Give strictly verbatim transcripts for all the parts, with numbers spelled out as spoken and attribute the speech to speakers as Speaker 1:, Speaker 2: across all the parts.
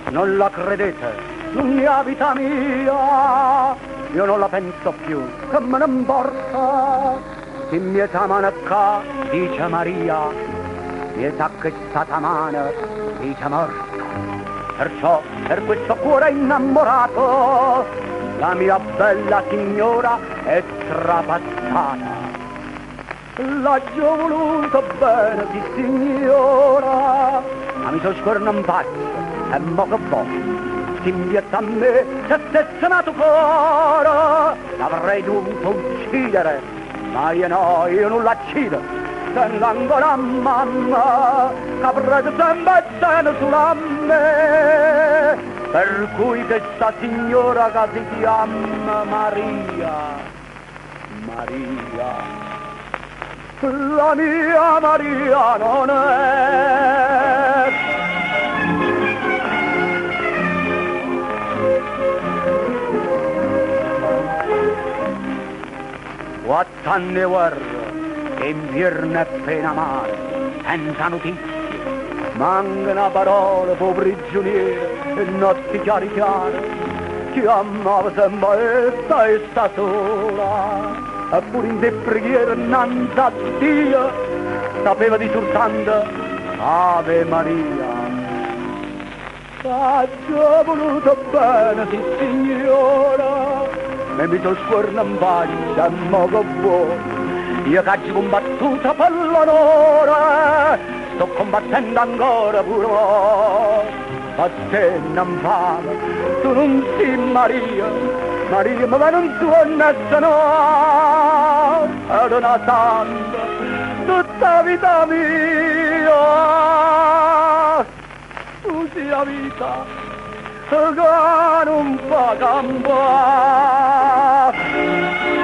Speaker 1: Non la credete? Non è vita mia, io non la penso più, che me ne importa. Chi mi chiamano qua, dice Maria, mi sa che stata mano, dice morta. Perciò, per questo cuore innamorato, la mia bella signora è trapassata. L'ha già voluto bene, sì signora, ma mi so scorno in faccia, e mo che vuoi? Si impietta a me, se stesse nato cuore, l'avrei dovuto uccidere, ma io no, io non l'accido, tengo ancora a mamma, che prende sempre bene sulla me, per cui questa signora che si chiama Maria, Maria, la mia Maria non è. Quatt'anni guerra, inverno e pena mare, senza notizie, mancano parole, po' prigionieri, e notti chiari chiare, chi amava sempre essa e sta sola. Eppure in te preghiera innanzi a Dio sapeva di soltanto Ave Maria. Ha già voluto bene, sì signora, e mi so scorno in faccia e mo che vuoi. Io che ho combattuto per l'onore, sto combattendo ancora pure ora. Ma te non fame, tu non sei Maria, Maria, ma non tu annessa no, ed una santa, tutta vita mia, tu sei la vita che non fa campare.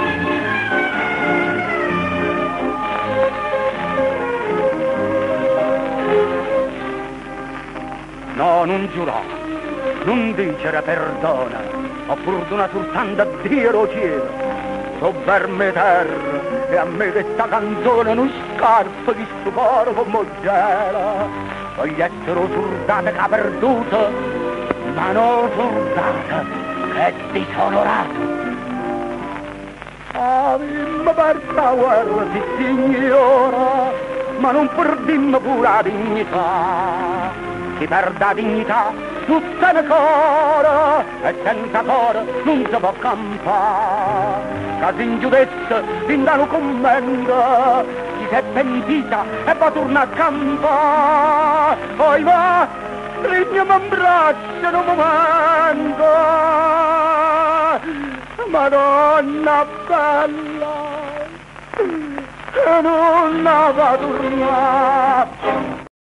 Speaker 1: No, non giurare, non dicere perdona, ho fortuna soltanto a Dio lo cielo. So verme terra e a me questa canzone non scarpa di sto cuore come gela. Voglio essere soldata che ha perduto, ma non soldata che è disonorata. Avemmo perso la guerra, sì signora, ma non perdimmo pure la dignità. Si perde la dignità, tutta le cuore, e senza cuore non si può campare. Casi in giudizio, fin da commento, si è pentita e va tornare a campare. Poi va, prendiamo in braccio un momento, Madonna bella, non la va tornare.